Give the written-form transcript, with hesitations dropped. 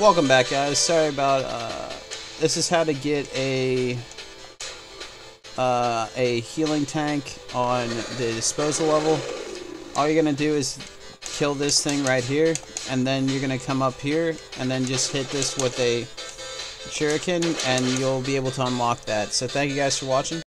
Welcome back, guys. Sorry about this is how to get a healing tank on the disposal level. All you're gonna do is kill this thing right here, and then you're gonna come up here and then just hit this with a shuriken, and you'll be able to unlock that. So thank you guys for watching.